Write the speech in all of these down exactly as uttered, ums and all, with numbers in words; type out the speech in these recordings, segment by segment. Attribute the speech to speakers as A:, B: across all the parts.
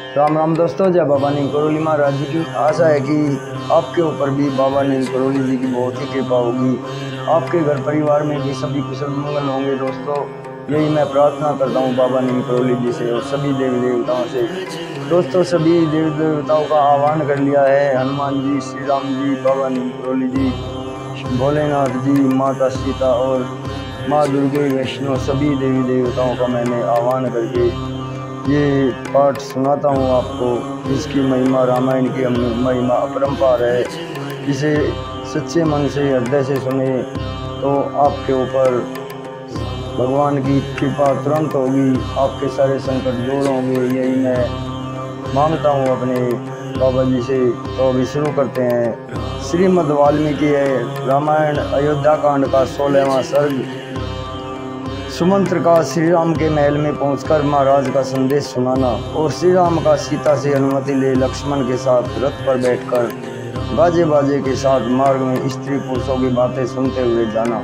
A: राम राम दोस्तों, जय बाबा नीम करोली महाराज जी की। आशा है कि आपके ऊपर भी बाबा नीम करोली जी की बहुत ही कृपा होगी। आपके घर परिवार में भी सभी कुशल मंगल होंगे। दोस्तों, यही मैं प्रार्थना करता हूँ बाबा नीम करोली जी से और सभी देवी देवताओं से। दोस्तों, सभी देवी देवताओं का आह्वान कर लिया है। हनुमान जी, श्री राम जी, बाबा नीम करोली जी, भोलेनाथ जी, माता सीता और माँ दुर्गे, वैष्णो, सभी देवी देवताओं का मैंने आह्वान करके ये पाठ सुनाता हूँ आपको। इसकी महिमा, रामायण की महिमा अपरंपार है। इसे सच्चे मन से, हृदय से सुने तो आपके ऊपर भगवान की कृपा तुरंत होगी, आपके सारे संकट दूर होंगे। यही मैं मांगता हूँ अपने बाबा जी से। तो अभी शुरू करते हैं। श्रीमद् वाल्मीकि है रामायण अयोध्या कांड का सोलहवां सर्ग। सुमंत्र का श्री राम के महल में पहुंचकर महाराज का संदेश सुनाना और श्री राम का सीता से अनुमति ले लक्ष्मण के साथ रथ पर बैठकर बाजे बाजे के साथ मार्ग में स्त्री पुरुषों की बातें सुनते हुए जाना।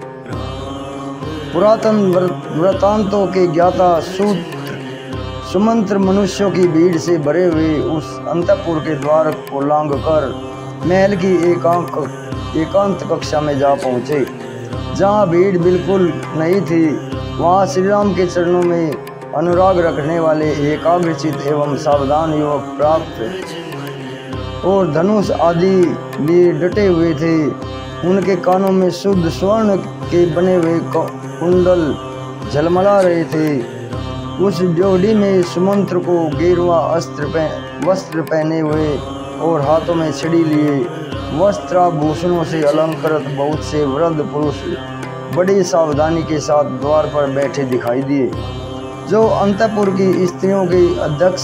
A: पुरातन वृतांतों के ज्ञाता सूत्र सुमंत्र मनुष्यों की भीड़ से भरे हुए उस अंतपुर के द्वार को लांघ कर महल की एकांत एकांत कक्षा में जा पहुँचे। जहाँ भीड़ बिल्कुल नहीं थी, वहाँ श्री राम के चरणों में अनुराग रखने वाले एकाग्रचित एवं सावधान युवक प्राप्त और धनुष आदि लिए डटे हुए थे। उनके कानों में शुद्ध स्वर्ण के बने हुए कुंडल झलमला रहे थे। उस ड्योढ़ी में सुमंत्र को गेरुआ अस्त्र पह, वस्त्र पहने हुए और हाथों में छड़ी लिए वस्त्राभूषणों से अलंकृत बहुत से वृद्ध पुरुष बड़ी सावधानी के साथ द्वार पर बैठे दिखाई दिए, जो अंतपुर की स्त्रियों के अध्यक्ष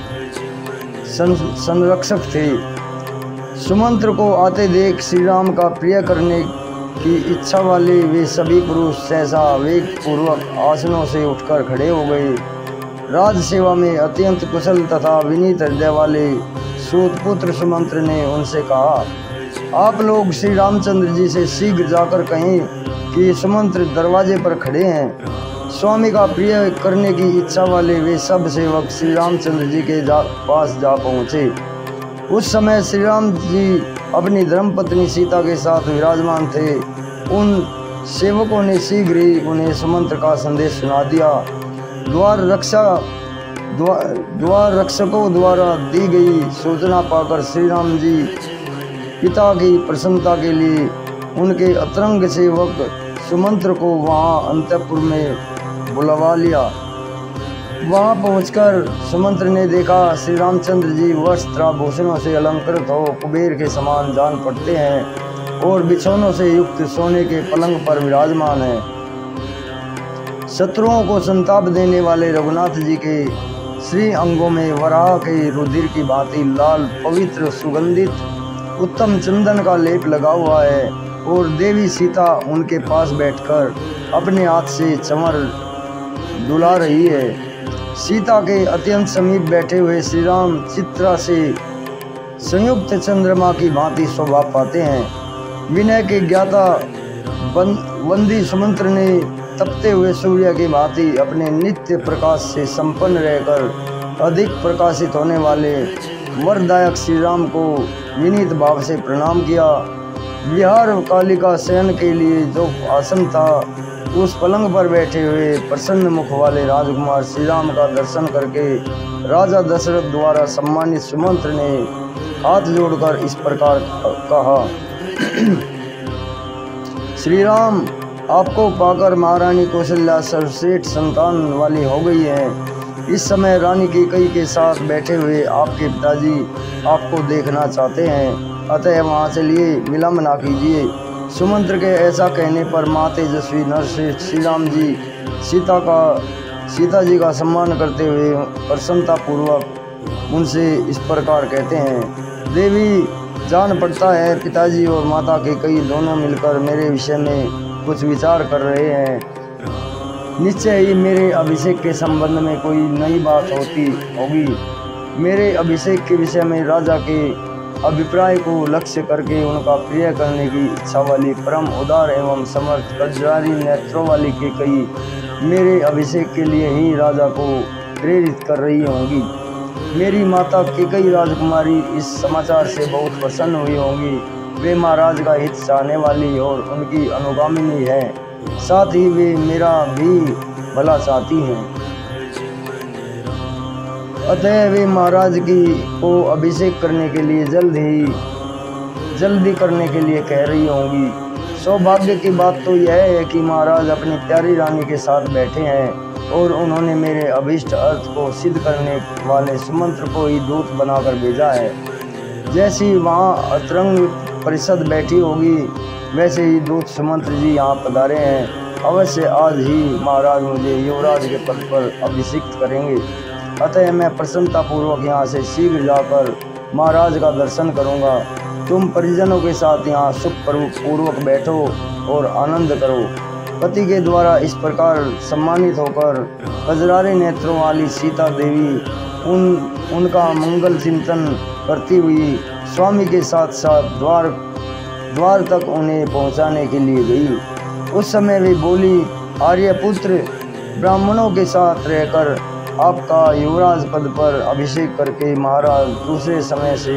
A: संरक्षक थे। सुमंत्र को आते देख श्री राम का प्रिय करने की इच्छा वाले वे सभी पुरुष सहसा वेग पूर्वक आसनों से उठकर खड़े हो गए। राज सेवा में अत्यंत कुशल तथा विनीत हृदय वाले सूतपुत्र सुमंत्र ने उनसे कहा, आप लोग श्री रामचंद्र जी से शीघ्र जाकर कहें कि सुमंत्र दरवाजे पर खड़े हैं। स्वामी का प्रिय करने की इच्छा वाले वे सब सेवक श्री रामचंद्र जी के जा, पास जा पहुँचे। उस समय श्री राम जी अपनी धर्मपत्नी सीता के साथ विराजमान थे। उन सेवकों ने शीघ्र ही उन्हें सुमंत्र का संदेश सुना दिया। द्वार रक्षा द्वार, द्वार रक्षकों द्वारा दी गई सूचना पाकर श्री राम जी पिता की प्रसन्नता के लिए उनके अतरंग सेवक सुमंत्र को वहां अंतपुर में बुलवा लिया। वहां पहुंचकर सुमंत्र ने देखा श्री रामचंद्र जी वस्त्राभूषणों से अलंकृत हो कुबेर के समान जान पड़ते हैं और बिछौनों से युक्त सोने के पलंग पर विराजमान हैं। शत्रुओं को संताप देने वाले रघुनाथ जी के श्री अंगों में वराह के रुधिर की भांति लाल पवित्र सुगंधित उत्तम चंदन का लेप लगा हुआ है और देवी सीता उनके पास बैठकर अपने हाथ से चंवर डुला रही है। सीता के अत्यंत समीप बैठे हुए श्री राम चित्रा से संयुक्त चंद्रमा की भांति शोभा पाते हैं। विनय के ज्ञाता वंदी सुमंत्र ने तपते हुए सूर्य की भांति अपने नित्य प्रकाश से संपन्न रहकर अधिक प्रकाशित होने वाले वरदायक श्री राम को विनीत भाव से प्रणाम किया। विहार कालिका शयन के लिए जो आसन था, उस पलंग पर बैठे हुए प्रसन्न मुख वाले राजकुमार श्री राम का दर्शन करके राजा दशरथ द्वारा सम्मानित सुमंत्र ने हाथ जोड़कर इस प्रकार कहा, श्री राम, आपको पाकर महारानी कौशल्या सर्वश्रेष्ठ संतान वाली हो गई है। इस समय रानी कैकेयी के साथ बैठे हुए आपके पिताजी आपको देखना चाहते हैं, अतः वहाँ चलिए, विलम्ब ना कीजिए। सुमंत्र के ऐसा कहने पर माँ तेजस्वी नरश्रेष्ठ श्री राम जी सीता का सीता जी का सम्मान करते हुए प्रसन्नता पूर्वक उनसे इस प्रकार कहते हैं, देवी, जान पड़ता है पिताजी और माता कैकेयी दोनों मिलकर मेरे विषय में कुछ विचार कर रहे हैं। निश्चय ही मेरे अभिषेक के संबंध में कोई नई बात होती होगी। मेरे अभिषेक के विषय में राजा के अभिप्राय को लक्ष्य करके उनका प्रिय करने की इच्छा वाली परम उदार एवं समर्थ कजरारी नेत्रों वाली कैकेयी मेरे अभिषेक के लिए ही राजा को प्रेरित कर रही होंगी। मेरी माता कैकेयी राजकुमारी इस समाचार से बहुत प्रसन्न हुई होंगी। वे महाराज का हित चाहने वाली और उनकी अनुगामिनी है, साथ ही वे मेरा भी भला चाहती हैं। अतः वे महाराज की को अभिषेक करने के लिए जल्द ही जल्दी करने के लिए कह रही होंगी। सौभाग्य की बात तो यह है कि महाराज अपनी प्यारी रानी के साथ बैठे हैं और उन्होंने मेरे अभीष्ट अर्थ को सिद्ध करने वाले सुमंत्र को ही दूत बनाकर भेजा है। जैसी वहाँ अतरंग परिषद बैठी होगी, वैसे ही दूत सुमंत्र जी यहाँ पधारे हैं। अवश्य आज ही महाराज मुझे युवराज के पद पर अभिषिक्त करेंगे। अतः मैं प्रसन्नतापूर्वक यहाँ से शीघ्र जाकर महाराज का दर्शन करूँगा। तुम परिजनों के साथ यहाँ सुख पूर्वक बैठो और आनंद करो। पति के द्वारा इस प्रकार सम्मानित होकर कजरारे नेत्रों वाली सीता देवी उन उनका मंगल चिंतन करती हुई स्वामी के साथ साथ द्वार द्वार तक उन्हें पहुँचाने के लिए गई। उस समय वे बोली, आर्यपुत्र, ब्राह्मणों के साथ रहकर आपका युवराज पद पर अभिषेक करके महाराज दूसरे समय से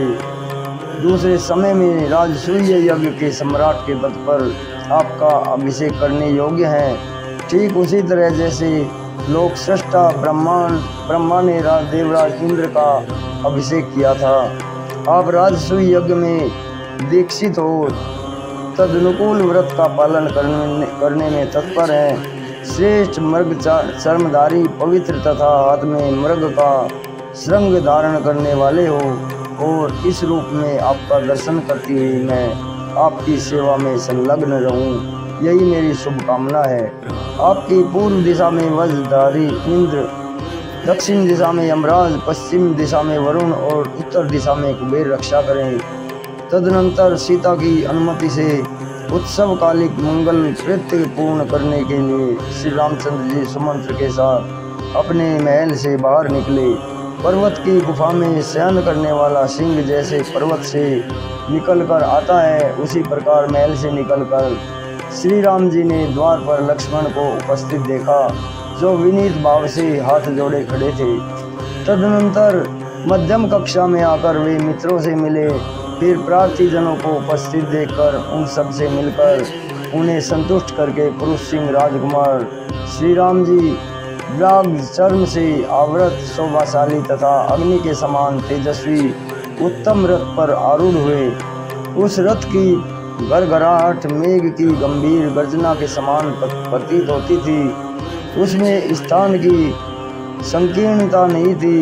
A: दूसरे समय में राजसूय यज्ञ के सम्राट के पद पर आपका अभिषेक करने योग्य हैं। ठीक उसी तरह जैसे लोक सृष्टा ब्रह्मांड ब्रह्मा ने राज देवराज इंद्र का अभिषेक किया था। आप राजसूय यज्ञ में दीक्षित हो तदनुकूल व्रत का पालन करने करने में तत्पर हैं। श्रेष्ठ मृग चर्मधारी पवित्र तथा हाथ में मृग का श्रृंग धारण करने वाले हो और इस रूप में आपका दर्शन करती हुई मैं आपकी सेवा में संलग्न रहूं, यही मेरी शुभकामना है। आपकी पूर्व दिशा में वज्रधारी इंद्र, दक्षिण दिशा में यमराज, पश्चिम दिशा में वरुण और उत्तर दिशा में कुबेर रक्षा करें। तदनंतर सीता की अनुमति से उत्सवकालिक मंगल कृत्य पूर्ण करने के लिए श्री रामचंद्र जी सुमंत्र के साथ अपने महल से बाहर निकले। पर्वत की गुफा में शयन करने वाला सिंह जैसे पर्वत से निकलकर आता है, उसी प्रकार महल से निकलकर श्री राम जी ने द्वार पर लक्ष्मण को उपस्थित देखा, जो विनीत भाव से हाथ जोड़े खड़े थे। तदनंतर मध्यम कक्षा में आकर वे मित्रों से मिले। फिर प्रार्थी जनों को उपस्थित देखकर उन सब से मिलकर उन्हें संतुष्ट करके पुरुष सिंह राजकुमार श्री राम जी व्याघ्र चर्म से आवृत शोभाशाली तथा अग्नि के समान तेजस्वी उत्तम रथ पर आरूढ़ हुए। उस रथ की गड़गड़ाहट मेघ की गंभीर गर्जना के समान प्रतीत होती थी। उसमें स्थान की संकीर्णता नहीं थी,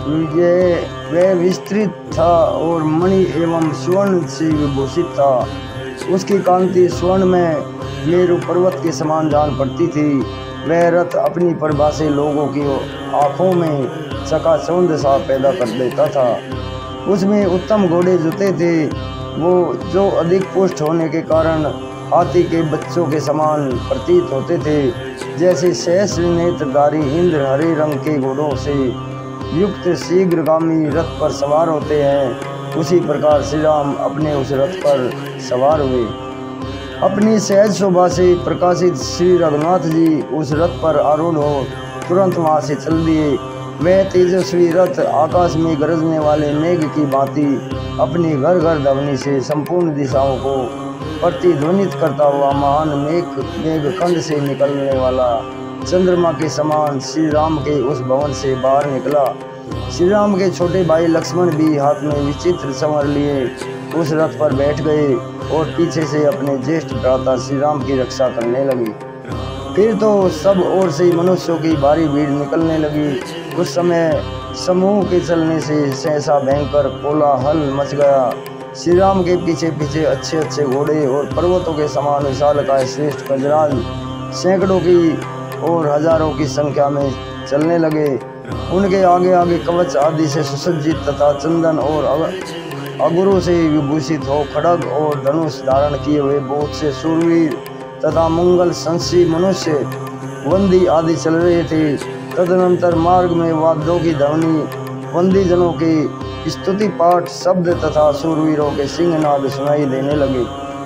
A: यह वह विस्तृत था और मणि एवं स्वर्ण से विभूषित था। उसकी कांति स्वर्ण में मेरु पर्वत के समान जान पड़ती थी। वह रथ अपनी प्रभा से लोगों की आँखों में चकाचौंध सा पैदा कर देता था। उसमें उत्तम घोड़े जुते थे, वो जो अधिक पुष्ट होने के कारण हाथी के बच्चों के समान प्रतीत होते थे। जैसे सहस्र नेत्रधारी इंद्र हरे रंग के घोड़ों से युक्त शीघ्रगामी रथ पर सवार होते हैं, उसी प्रकार श्री राम अपने उस रथ पर सवार हुए। अपनी सहज शोभा से प्रकाशित श्री रघुनाथ जी उस रथ पर आरूढ़ हो तुरंत वहाँ से चल दिए। वह तेजस्वी रथ आकाश में गरजने वाले मेघ की भांति अपनी घर घर ध्वनि से संपूर्ण दिशाओं को प्रतिध्वनित करता हुआ महान मेघ मेघखंड से निकलने वाला चंद्रमा के समान श्री राम के उस भवन से बाहर निकला। श्री राम के छोटे भाई लक्ष्मण भी हाथ में विचित्र संवर लिए उस रथ पर बैठ गए और पीछे से अपने ज्येष्ठ भ्राता श्री राम की रक्षा करने लगे। फिर तो सब ओर से मनुष्यों की भारी भीड़ निकलने लगी। उस समय समूह के चलने से सहसा भयंकर कोलाहल मच गया। श्री राम के पीछे पीछे अच्छे अच्छे घोड़े और पर्वतों के समान विशालकाय श्रेष्ठ गजराज सैकड़ों की और हजारों की संख्या में चलने लगे। उनके आगे आगे कवच आदि से सुसज्जित तथा चंदन और अगुरों से विभूषित हो खड्ग और धनुष धारण किए हुए बहुत से शूरवीर तथा मंगल संसी मनुष्य वंदी आदि चल रहे थे। तदनंतर मार्ग में वाद्यों की ध्वनि, वंदी जनों के स्तुति पाठ शब्द तथा शूरवीरों के सिंहनाद सुनाई देने लगे।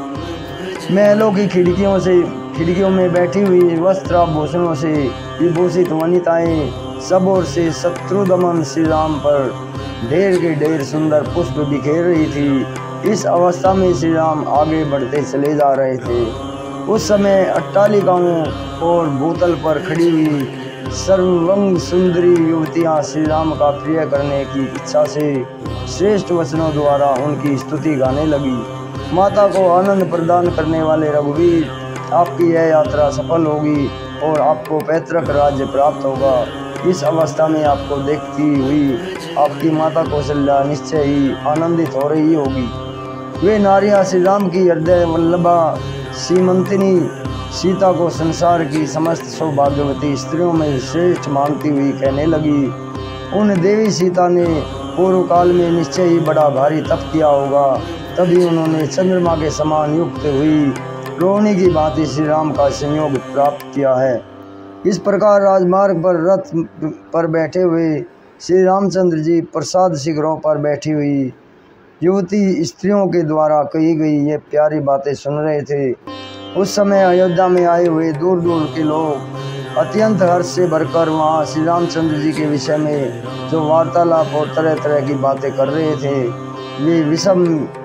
A: महलों की खिड़कियों से खिड़कियों में बैठी हुई वस्त्राभूषणों से विभूषित वनिताएं सब ओर से शत्रु दमन श्री राम पर ढेर के ढेर सुंदर पुष्प बिखेर रही थी। इस अवस्था में श्री राम आगे बढ़ते चले जा रहे थे। उस समय अट्टालिकाओं और भूतल पर खड़ी हुई सर्वंग सुंदरी युवतियां श्री राम का प्रिय करने की इच्छा से श्रेष्ठ वचनों द्वारा उनकी स्तुति गाने लगी। माता को आनंद प्रदान करने वाले रघुवीर, आपकी यह यात्रा सफल होगी और आपको पैतृक राज्य प्राप्त होगा। इस अवस्था में आपको देखती हुई आपकी माता कौशल्या निश्चय ही आनंदित हो रही होगी। वे नारियां श्री राम की हृदय वल्लभा सीमंतिनी सीता को संसार की समस्त सौभाग्यवती स्त्रियों में श्रेष्ठ मानती हुई कहने लगी। उन देवी सीता ने पूर्व काल में निश्चय ही बड़ा भारी तप किया होगा, तभी उन्होंने चंद्रमा के समान युक्त हुई रोहिणी की भांति श्री राम का संयोग प्राप्त किया है। इस प्रकार राजमार्ग पर रथ पर बैठे हुए श्री रामचंद्र जी प्रसाद शिखरों पर बैठी हुई युवती स्त्रियों के द्वारा कही गई ये प्यारी बातें सुन रहे थे। उस समय अयोध्या में आए हुए दूर दूर के लोग अत्यंत हर्ष से भरकर वहाँ श्री रामचंद्र जी के विषय में जो वार्तालाप और तरह तरह की बातें कर रहे थे, वे विषम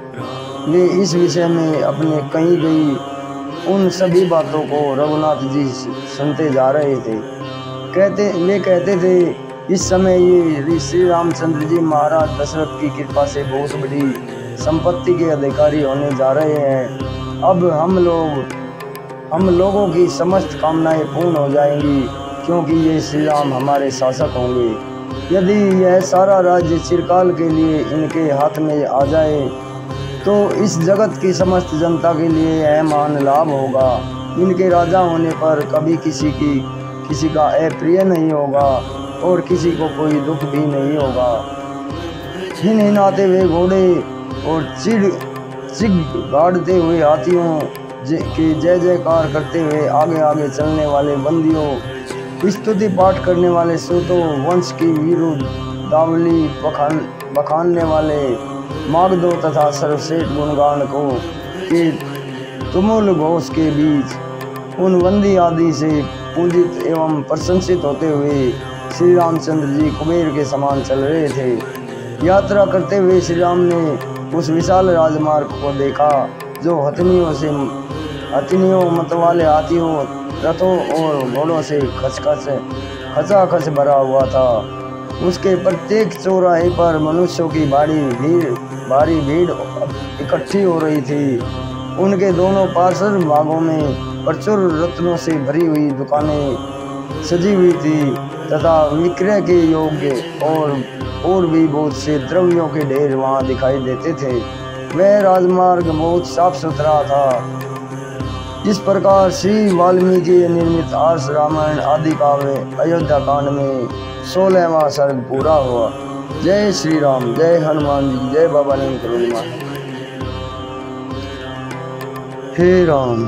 A: वे इस विषय में अपने कही गई उन सभी बातों को रघुनाथ जी सुनते जा रहे थे। कहते वे कहते थे, इस समय ये श्री रामचंद्र जी महाराज दशरथ की कृपा से बहुत बड़ी संपत्ति के अधिकारी होने जा रहे हैं। अब हम लोग हम लोगों की समस्त कामनाएं पूर्ण हो जाएंगी, क्योंकि ये श्री राम हमारे शासक होंगे। यदि यह सारा राज्य चिरकाल के लिए इनके हाथ में आ जाए तो इस जगत की समस्त जनता के लिए यह महान लाभ होगा। इनके राजा होने पर कभी किसी की किसी का अप्रिय नहीं होगा और किसी को कोई दुख भी नहीं होगा। हिन हिनाते हुए घोड़े और चिड़ चिग गाड़ते हुए हाथियों के जय जयकार करते हुए आगे आगे चलने वाले बंदियों, स्तुति पाठ करने वाले सूतों, वंश की वीरू दावली बखान बखानने वाले मागधों तथा सर्वश्रेष्ठ गुणगान को के तुमुल घोष के बीच उन वंदी आदि से पूजित एवं प्रशंसित होते हुए श्री रामचंद्र जी कुबेर के समान चल रहे थे। यात्रा करते हुए श्री राम ने उस विशाल राजमार्ग को देखा जो हथनियों से हथनियों मतवाले हाथियों, रथों और घोड़ों से खचखच खचाखच भरा हुआ था। उसके प्रत्येक चौराहे पर मनुष्यों की भारी भीड़ भारी भीड़ इकट्ठी हो रही थी। उनके दोनों पार्श्व भागों में प्रचुर रत्नों से भरी हुई दुकानें सजी हुई थी तथा विक्रय के योग्य और और भी बहुत से द्रव्यों के ढेर वहां दिखाई देते थे। वह राजमार्ग बहुत साफ सुथरा था। इस प्रकार श्री वाल्मीकि निर्मित आर्ष रामायण आदि काव्य अयोध्या कांड में सोलहवां सर्ग पूरा हुआ। जय श्री राम, जय हनुमान जी, जय बाबा नीम करोली माता। हे राम।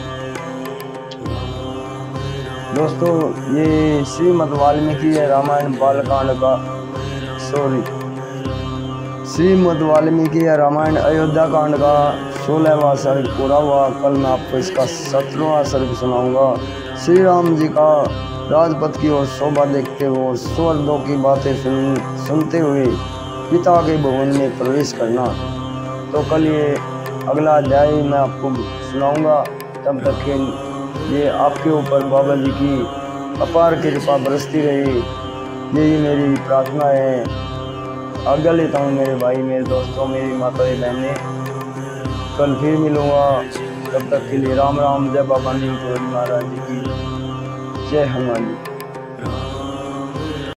A: दोस्तों, ये श्रीमद् वाल्मीकि रामायण बालकांड का सॉरी श्रीमद् वाल्मीकि रामायण अयोध्या कांड का सोलहवां सर्ग पूरा हुआ। कल मैं आपको इसका सत्रहवां सर्ग सुनाऊंगा। श्री राम जी का राजपथ की ओर शोभा देखते हुए स्वर्गों की बातें सुन सुनते हुए पिता के भवन में प्रवेश करना। तो कल ये अगला अध्याय मैं आपको सुनाऊंगा। तब तक के ये आपके ऊपर बाबा जी की अपार कृपा बरसती रहे, यही मेरी प्रार्थना है। आज्ञा लेता हूँ मेरे भाई, मेरे दोस्तों, मेरी माताएं, बहनें। कल फिर मिलूँगा। तब तक के लिए राम राम। जय बाबा नीम करोली महाराज जी की जय। हनुमान जी।